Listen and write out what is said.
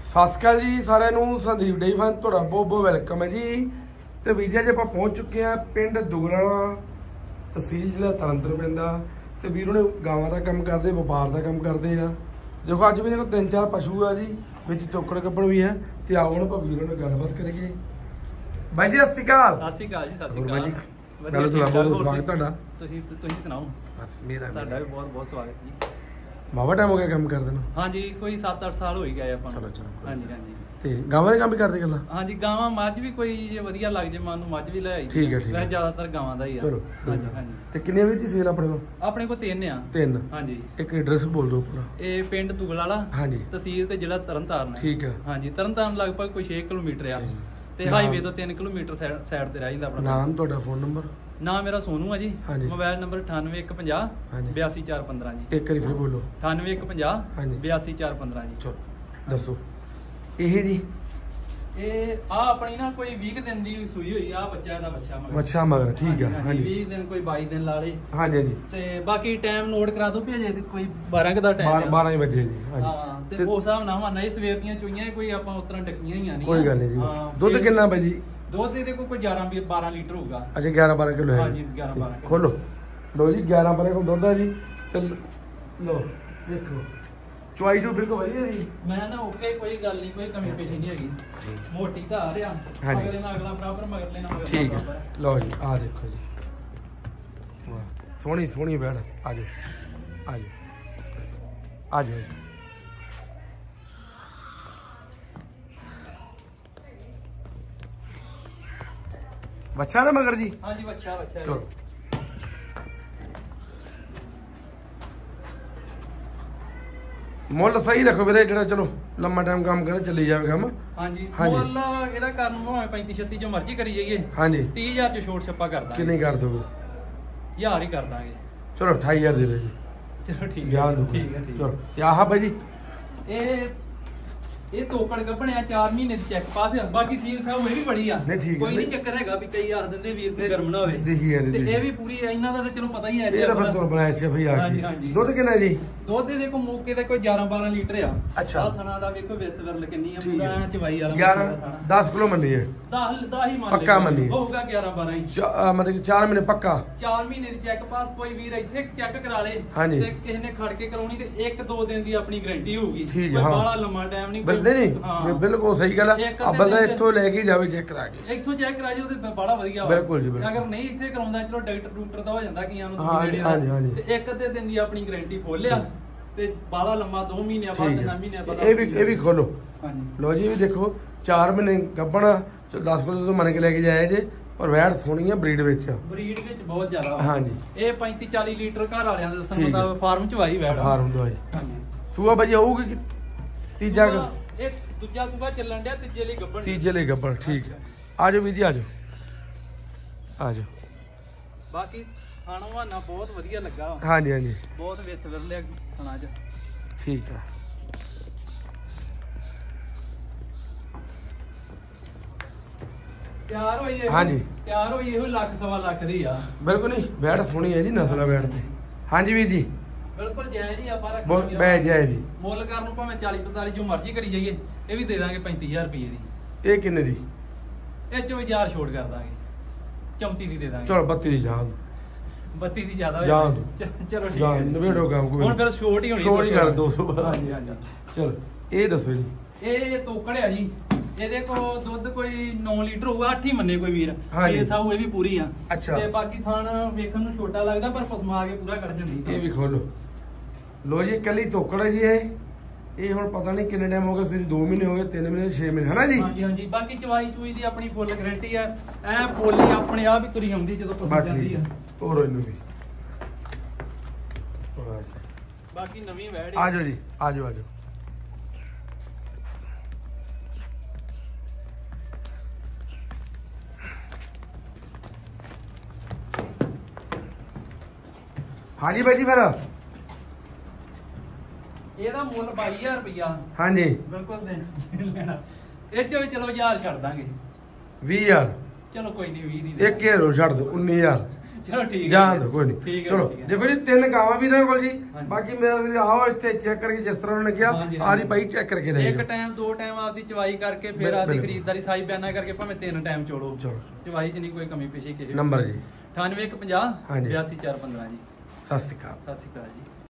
ਸਤਿ ਸ਼੍ਰੀ ਅਕਾਲ ਜੀ ਸਾਰਿਆਂ ਨੂੰ। ਸੰਦੀਪ ਡੇਅਰੀ ਫਾਰਮ ਤੁਹਾਡਾ ਬਹੁਤ ਬਹੁਤ ਵੈਲਕਮ ਹੈ ਜੀ। ਤੇ ਵੀਰ ਜੀ ਆਪਾਂ ਪਹੁੰਚ ਚੁੱਕੇ ਆ ਪਿੰਡ ਦੁਗਰਾਣਾ, ਤਹਿਸੀਲ ਜ਼ਿਲ੍ਹਾ ਤਰਨਤਾਰਨ ਪੈਂਦਾ। ਤੇ ਵੀਰ ਉਹਨੇ ਗਾਵਾਂ ਦਾ ਕੰਮ ਕਰਦੇ, ਵਪਾਰ ਦਾ ਕੰਮ ਕਰਦੇ ਆ। ਦੇਖੋ ਅੱਜ ਵੀ ਦੇਖੋ 3-4 ਪਸ਼ੂ ਆ ਜੀ, ਵਿੱਚ ਤੋਕੜ ਕੱਪਣ ਵੀ ਹੈ। ਤੇ ਆਓ ਹੁਣ ਆਪਾਂ ਵੀਰਾਂ ਨਾਲ ਗੱਲਬਾਤ ਕਰੀਏ। ਬਾਈ ਜੀ ਸਤਿ ਸ਼੍ਰੀ ਅਕਾਲ। ਸਤਿ ਸ਼੍ਰੀ ਅਕਾਲ ਜੀ। ਸਤਿ ਸ਼੍ਰੀ ਬਾਈ ਅਕਾਲ ਜੀ ਗੱਲ ਤੋਂ ਬਹੁਤ ਸਵਾਗਤ ਤੁਹਾਡਾ। ਤੁਸੀਂ ਸੁਣਾਓ। ਮੇਰਾ ਤੁਹਾਡਾ ਵੀ ਬਹੁਤ ਬਹੁਤ ਸਵਾਗਤ ਜੀ। ਬਾਵਾ ਟਾਈਮ ਹੋ ਗਿਆ ਕੰਮ ਕਰਦੇ ਨੂੰ? ਹਾਂਜੀ ਕੋਈ 7-8 ਸਾਲ ਹੋ ਹੀ ਗਏ ਆਪਾਂ ਨੂੰ। ਚਲੋ ਹਾਂਜੀ ਹਾਂਜੀ। ਤੇ ਗਾਵਾਂ ਦੇ ਕੰਮ ਵੀ ਕਰਦੇ ਗੱਲਾਂ? ਹਾਂਜੀ ਗਾਵਾਂ ਮੱਝ ਵੀ ਕੋਈ ਜੇ ਵਧੀਆ ਲੱਗ ਜੇ ਮਨ ਨੂੰ ਮੱਝ ਵੀ ਲੈ ਆਈ। ਠੀਕ ਹੈ ਠੀਕ ਹੈ। ਵੈਸੇ ਜ਼ਿਆਦਾਤਰ ਗਾਵਾਂ ਦਾ ਹੀ ਆ। ਚਲੋ ਹਾਂਜੀ ਹਾਂਜੀ। ਤੇ ਕਿੰਨੇ ਵੀਰ ਜੀ ਸੇਲ ਆਪਣੇ ਕੋਲ? ਆਪਣੇ ਕੋਲ 3 ਆ। 3? ਹਾਂਜੀ। ਇੱਕ ਐਡਰੈਸ ਬੋਲ ਦਿਓ ਪੂਰਾ। ਇਹ ਪਿੰਡ ਤੁਗਲਾਲਾ, ਹਾਂਜੀ, ਤਹਿਸੀਲ ਤੇ ਜ਼ਿਲ੍ਹਾ ਤਰਨਤਾਰਨ ਹੈ। ਠੀਕ ਹੈ। ਹਾਂਜੀ ਤਰਨਤਾਰਨ ਲਗਭਗ ਕੋਈ 6 ਕਿਲੋਮੀਟਰ ਆ ਤੇ ਹਾਈਵੇ ਤੋਂ 3 ਕਿਲੋਮੀਟਰ ਸਾਈਡ ਤੇ ਰਹਿ ਜਾਂਦਾ ਆਪਣਾ। ਨਾਮ ਤੁਹਾਡਾ, ਫੋਨ ਨੰਬਰ? ਨਾਮ ਮੇਰਾ ਸੋਨੂ ਆ ਜੀ। ਹਾਂਜੀ। ਮੋਬਾਈਲ ਨੰਬਰ 98150 ਹਾਂਜੀ 82415 ਜੀ। ਇੱਕ ਵਾਰੀ ਫਿਰ ਬੋਲੋ। 98150 ਹਾਂਜੀ 82415 ਜੀ। ਚਲੋ ਦੱਸੋ। ਇਹ ਜੀ ਇਹ ਆ ਆਪਣੀ ਨਾ ਕੋਈ 20 ਦਿਨ ਦੀ ਸੂਈ ਹੋਈ ਆ, ਬੱਚਾ ਇਹਦਾ ਬੱਚਾ ਮਗਰ। ਠੀਕ ਹੈ। ਹਾਂਜੀ 20 ਦਿਨ ਕੋਈ 22 ਦਿਨ ਲਾ ਲੇ। ਹਾਂਜੀ ਹਾਂਜੀ। ਤੇ ਬਾਕੀ ਟਾਈਮ ਨੋਟ ਕਰਾ ਦੋ ਭੇਜੇ ਤੇ ਕੋਈ 12 ਕ ਦਾ ਟਾਈਮ 12 ਵਜੇ ਜੀ। ਹਾਂ ਤੇ ਉਸ ਹਿਸਾਬ ਨਾਲ ਵਾ ਨਹੀਂ ਸਵੇਰ ਦੀਆਂ ਚੋਈਆਂ ਕੋਈ ਆਪਾਂ ਉਤਰਾਂ ਡੱਕੀਆਂ ਹੀ ਆ ਨਹੀਂ। ਕੋਈ ਗੱਲ ਨਹੀਂ ਜੀ। ਦੁੱਧ ਕਿੰਨਾ ਭਾਜੀ? ਦੁੱਧ ਦੇ ਕੋਈ 11-12 ਲੀਟਰ ਹੋਊਗਾ। ਅੱਛਾ 11-12 ਕਿਲੋ ਹੈ। ਹਾਂਜੀ 11-12 ਕਿਲੋ। ਖੋਲੋ ਲੋ ਜੀ। 11-12 ਕਿਲੋ ਦੁੱਧ ਹੈ ਜੀ। ਤੇ ਲੋ ਦੇਖੋ ਚੁਆਈ ਜੋ ਬਿਲਕੁਲ ਵਧੀਆ ਜੀ। ਮੈਂ ਨਾ ਓਕੇ ਕੋਈ ਗੱਲ ਨਹੀਂ, ਕੋਈ ਕਮੀ ਪੇਸ਼ੀ ਨਹੀਂ ਹੈਗੀ। ਮੋਟੀ ਧਾਰ ਆ। ਹਾਂਜੀ। ਅਗਲੇ ਨਾਲ ਅਗਲਾ ਬਰਾਬਰ, ਮਗਰ ਲੈਣਾ ਮਗਰ। ਠੀਕ ਹੈ। ਲਓ ਜੀ ਆਹ ਦੇਖੋ ਜੀ, ਵਾਹ ਸੋਹਣੀ ਸੋਹਣੀ ਬੈੜ। ਆ ਜਾਓ ਆ ਜਾਓ ਆ ਜਾਓ। ਬੱਚਾ ਨਾ ਮਗਰ ਜੀ? ਹਾਂਜੀ ਬੱਚਾ ਚਲੋ ਮੁੱਲ ਸਹੀ ਰੱਖੋ ਵੀਰੇ, ਜਿਹੜਾ ਚਲੋ ਲੰਮਾ ਟਾਈਮ ਕੰਮ ਕਰੇ ਚੱਲੀ ਜਾਵੇ ਕੰਮ। ਹਾਂਜੀ ਹਾਂਜੀ। ਮੁੱਲ ਇਹਦਾ ਕਰਨ ਭਾਵੇਂ 35-36 ਜੋ ਮਰਜ਼ੀ ਕਰੀ ਜਾਈਏ। ਹਾਂਜੀ 30000 ਚ ਛੋਟ ਛੱਪਾ ਕਰ ਦਾਂਗੇ। ਕਿੰਨੀ ਕਰ ਦੋਗੇ? 1000 ਹੀ ਕਰ ਦਾਂਗੇ। ਚਲੋ 28000 ਦੇ ਦਿਓ ਜੀ। ਚਲੋ ਠੀਕ ਜਾਣ ਹੈ ਦਿਓ। ਠੀਕ ਹੈ ਠੀਕ ਚਲੋ ਤੇ ਆਹ ਭਾਜੀ ਇਹ ਤੋਕੜ ਕੱਢਣਿਆ 4 ਮਹੀਨੇ ਦੀ ਚੈੱਕ ਪਾਸ ਆ। ਬਾਕੀ ਸੀਲ ਸਾਹਿਬ ਇਹ ਵੀ ਬੜੀ ਆ। ਨਹੀਂ ਠੀਕ ਹੈ। ਕੋਈ ਨਹੀਂ ਚੱਕਰ ਹੈਗਾ ਵੀ ਕਈ ਆ ਦਿੰਦੇ ਵੀਰ ਕੋਈ ਗਰਮ ਨਾ ਹੋਵੇ। ਦੇਖੀ ਯਾਰ ਤੇ ਇਹ ਵੀ ਪੂਰੀ ਇਹਨਾਂ ਦਾ ਤਾਂ ਚਲੋ ਪਤਾ ਹੀ ਹੈ ਇਹਦਾ ਫਿਰ ਤੋਂ ਬਣਾਇਆ ਸੀ ਭਈ ਆ ਹਾਂਜੀ ਕੇ। ਹਾਂਜੀ। ਦੁੱਧ ਕਿੰਨਾ ਜੀ? ਦੁੱਧ ਦੇ ਕੋ ਮੌਕੇ ਤੇ ਕੋਈ 11-12 ਲੀਟਰ ਆ। ਅੱਛਾ। ਆਹ ਥਣਾ ਦਾ ਵੇਖੋ ਵਿੱਤ ਵਰਲ ਕਿੰਨੀ ਆ। ਠੀਕ ਹੈ। ਪੂਰਾ ਚਵਾਈ ਵਾਲਾ 10 ਕਿਲੋ ਮੰਨੀ ਹੈ। 10 ਹੀ ਮੰਨ ਪੱਕਾ ਮੰਨੀ ਹੋਊਗਾ 11-12 ਹੀ। ਮਤਲਬ ਕਿ 4 ਮਹੀਨੇ ਪੱਕਾ? 4 ਮਹੀਨੇ ਦੀ ਚੈੱਕ ਪਾਸ। ਕੋਈ ਵੀਰ ਇੱਥੇ ਚੈੱਕ ਕਰਾ ਲੇ ਹਾਂਜੀ। ਤੇ ਕਿਸੇ ਨੇ ਖੜ ਕੇ ਕਰਾਉਣੀ ਤੇ 1-2 ਦਿਨ ਦੀ ਆਪਣੀ ਗਾਰੰਟੀ ਹੋਊਗੀ। ਠੀਕ ਕੋਈ ਹਾਂ। ਬਾਹਲਾ ਲੰਮਾ ਟਾਈਮ ਨਹੀਂ। ਨਹੀਂ ਹਾਂ ਬਿਲਕੁਲ ਸਹੀ ਗੱਲ ਹੈ। ਇੱਕ ਅੱਬਲ ਦਾ ਦਿਨ ਇੱਥੋਂ ਲੈ ਕੇ ਜਾਵੇ ਚੈੱਕ ਕਰਾ ਕੇ। ਇੱਥੋਂ ਚੈੱਕ ਕਰਾ ਜੇ ਉਹਦੇ ਬੜਾ ਵਧੀਆ ਵਾ। ਬਿਲਕੁਲ ਜੀ ਬਿਲਕੁਲ। ਅਗਰ ਨਹੀਂ ਇੱਥੇ ਕਰਾਉਂਦਾ ਚਲੋ ਡਾਕਟਰ ਦਾ ਹੋ ਜਾਂਦਾ ਕਈਆਂ ਨੂੰ। ਹਾਂਜੀ ਹਾਂਜੀ। ਤੇ 1-2 ਦਿਨ ਦੀ ਆਪਣੀ ਗਾਰੰਟੀ ਖੋਲਿਆ ਤੇ ਬਾਹਲਾ ਲੰਮਾ 2 ਮਹੀਨੇ ਬਾਅਦ 3 ਮਹੀਨੇ ਬਾਅਦ। ਇਹ ਵੀ ਖੋਲੋ। ਹਾਂਜੀ ਲੋ ਜੀ ਇਹ ਵੀ ਦੇਖੋ 4 ਮਹੀਨੇ ਗੱਭਣਾ 10 ਕਿਲੋ ਤੋਂ ਮੰਨ ਕੇ ਲੈ ਕੇ ਜਾਇਆ ਜੇ। ਪਰ ਵੈੜ ਸੋਹਣੀ ਆ, ਬਰੀਡ ਵਿੱਚ। ਬਰੀਡ ਵਿੱਚ ਬਹੁਤ ਜ਼ਿਆਦਾ ਵਾ। ਹਾਂਜੀ। ਇਹ 35-40 ਲੀਟਰ ਘਰ ਵਾਲਿਆਂ ਦੇ ਦੱਸਣ ਠੀਕ ਹੈ। ਮੁਤਾਬਕ ਫਾਰਮ ਚ ਵਾਈ ਵੈੜ। ਫਾਰਮ ਦਵਾਈ। ਹਾਂਜੀ ਸੂਆ ਭਾਜੀ ਆਊਗੀ ਕਿ ਤੀਜਾ? ਇਹ ਦੂਜਾ ਸੂਬਾ ਚੱਲਣ ਡਿਆ, ਤੀਜੇ ਲਈ ਗੱਭਣ। ਤੀਜੇ ਲਈ ਗੱਭਣ। ਠੀਕ ਹੈ। ਆ ਜਾਓ ਵੀਰ ਜੀ ਆ ਜਾਓ ਆ ਜਾਓ। ਬਾਕੀ ਖਾਣਾ ਵਾਨਾ ਬਹੁਤ ਵਧੀਆ ਲੱਗਾ। ਹਾਂਜੀ ਹਾਂਜੀ ਬਹੁਤ ਵਿੱਤ ਵਿਰਲਿਆ ਖਾਣਾ ਚ। ਠੀਕ ਹੈ। ਤਿਆਰ ਹੋਈ ਇਹ। ਹਾਂਜੀ। ਤਿਆਰ ਹੋਈ ਇਹੋ 1-1.25 ਲੱਖ ਦੀ ਆ। ਬਿਲਕੁਲ ਨਹੀਂ ਬੈੜ ਸੋਹਣੀ ਹੈ ਜੀ, ਨਸਲ ਆ ਬੈੜ ਤੇ। ਹਾਂਜੀ ਵੀਰ ਜੀ ਬਿਲਕੁਲ ਜਾਇਜ਼ ਹੀ ਆਪਾਂ ਬਹੁਤ ਬੈ ਜਾਏ ਜੀ। ਮੁੱਲ ਕਰਨ ਨੂੰ ਭਾਵੇਂ 40-45 ਜੋ ਮਰਜ਼ੀ ਕਰੀ ਜਾਈਏ। ਇਹ ਵੀ ਦੇ ਦਾਂਗੇ 35000 ਰੁਪਏ ਦੀ। ਇਹ ਕਿੰਨੇ ਦੀ? ਇਹ ਚੋਂ 1000 ਛੋਟ ਕਰ ਦਾਂਗੇ। 34 ਦੀ ਦੇ ਦਾਂਗੇ। ਚਲੋ 32 ਦੀ ਜਾਨ 32 ਦੀ ਜ਼ਿਆਦਾ ਜਾਣ ਚਲੋ ਠੀਕ ਜਾਨ ਹੈ। ਨਵੇੜੋ ਕੰਮ ਕੋਈ ਹੁਣ ਫਿਰ ਛੋਟ ਹੀ ਹੋਣੀ। ਛੋਟ ਹੀ ਕਰ 200। ਹਾਂਜੀ ਹਾਂਜੀ। ਚਲੋ ਇਹ ਦੱਸੋ ਜੀ। ਇਹ ਤੋਕੜਿਆ ਜੀ। ਇਹਦੇ ਕੋਲ ਦੁੱਧ ਕੋਈ 9 ਲੀਟਰ ਹੋਊਗਾ। 8 ਹੀ ਮੰਨੇ ਕੋਈ ਵੀਰ। ਹਾਂਜੀ। 6 ਸਾਊ ਇਹ ਵੀ ਪੂਰੀ ਆ। ਅੱਛਾ। ਤੇ ਬਾਕੀ ਥਾਣ ਵੇਖਣ ਨੂੰ ਛੋਟਾ ਲੱਗਦਾ ਪਰ ਪਸਮਾ ਕੇ ਪੂਰਾ ਕਰ ਜਾਂਦੀ। ਇਹ ਵੀ ਖੋਲੋ। ਲੋ ਜੀ ਕੱਲੀ ਤੋਕੜ ਹੈ ਜੀ ਇਹ ਹੁਣ ਪਤਾ ਨਹੀਂ ਕਿੰਨੇ ਟਾਈਮ ਹੋ ਗਿਆ। ਤੁਸੀਂ 2 ਮਹੀਨੇ ਹੋ ਗਏ, 3 ਮਹੀਨੇ, 6 ਮਹੀਨੇ ਹਨਾ ਜੀ? ਹਾਂਜੀ ਹਾਂਜੀ। ਬਾਕੀ ਚਵਾਈ ਚੂਈ ਦੀ ਆਪਣੀ ਫੁੱਲ ਗਾਰੰਟੀ ਆ। ਐ ਬੋਲੀ ਆਪਣੇ ਆਪ ਹੀ ਤੁਰੀ ਆਉਂਦੀ ਜਦੋਂ ਪਸੰਦ ਜਾਂਦੀ ਆ। ਹੋਰ ਇਹਨੂੰ ਵੀ ਬਾਕੀ ਨਵੀਂ ਵੈੜ ਆ ਜਾਓ ਜੀ ਆ ਜਾਓ ਆ ਜਾਓ। ਹਾਂਜੀ ਬਾਈ ਜੀ ਫਿਰ ਇਹਦਾ ਮੁੱਲ 22000 ਰੁਪਇਆ। ਹਾਂਜੀ ਬਿਲਕੁਲ ਲੈਣਾ। ਇਹ ਚੋਂ ਵੀ ਚਲੋ 1000 ਛੱਡ ਦਾਂਗੇ। 20000 ਚਲੋ ਕੋਈ ਨਹੀਂ 20 ਦੀ। ਇੱਕ ਹੀਰੋ ਛੱਡ ਦੋ 19000। ਚਲੋ ਠੀਕ ਹੈ ਜਾਣ ਦੋ ਕੋਈ ਨਹੀਂ ਠੀਕ ਹੈ, ਚਲੋ ਠੀਕ ਹੈ। ਦੇਖੋ ਜੀ 3 ਗਾਵਾਂ ਵੀ ਇਹਨਾਂ ਕੋਲ ਜੀ ਹਾਂਜੀ। ਬਾਕੀ ਮੇਰਾ ਵੀਰ ਆਓ ਇੱਥੇ ਚੈੱਕ ਕਰਕੇ ਜਿਸ ਤਰ੍ਹਾਂ ਉਹਨੇ ਕਿਹਾ ਹਾਂਜੀ, ਆਦੀ ਭਾਈ ਚੈੱਕ ਕਰਕੇ ਲੈ ਇੱਕ ਜਾਓ ਟਾਈਮ 2 ਟਾਈਮ ਆਪਦੀ ਚਵਾਈ ਕਰਕੇ ਫਿਰ ਬਿਲਕੁਲ। ਆਪਦੀ ਖਰੀਦਦਾਰੀ ਸਾਈ ਬਿਆਨਾ ਕਰਕੇ ਭਾਵੇਂ 3 ਟਾਈਮ ਚੋੜੋ ਚਲੋ ਚਵਾਈ 'ਚ ਨਹੀਂ ਕੋਈ ਕਮੀ ਪੇਸ਼ੀ ਕਿਸੇ ਨੰਬਰ ਜੀ 98 150 ਹਾਂਜੀ। 82 415 ਜੀ ਸਤਿ ਸ਼੍ਰੀ ਅਕਾਲ ਸਤਿ ਸ਼੍ਰੀ ਅਕਾਲ ਜੀ